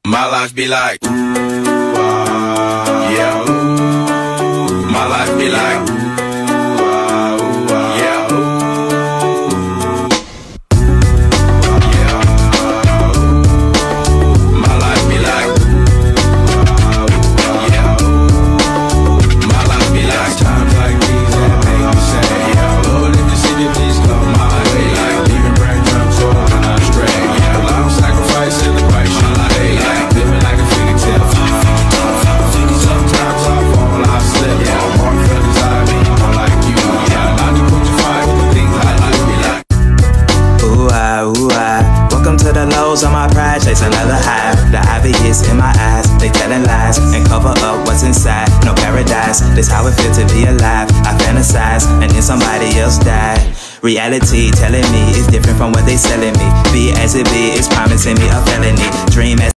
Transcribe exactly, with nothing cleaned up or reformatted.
My life be like, ooh, ah, yeah, ooh. My life be like, ooh, ah, ooh, ah, yeah, ooh. Yeah, ooh. My life be like, ooh, ah, ooh, ah, yeah, ooh. My life be like times like these that make me say, yeah, Lord, if you see me, please come my way. Like leaving breadcrumbs all when I stray. Yeah, I'm sacrificing the price. My life be like living like a fairy tale. Sometimes I fall, I slip. Yeah, I'm more feelings I be more like you. Yeah, not to put you fight with the things I like be like. Ooh ah, ooh ah. Welcome to the lows of my pride, chase another high. The obvious in my eyes, they telling lies and cover up what's inside. No paradise, this how it feels to be alive. I fantasize and then somebody else died. Reality telling me it's different from what they selling me. Be as it be, it's promising me a felony. Dream as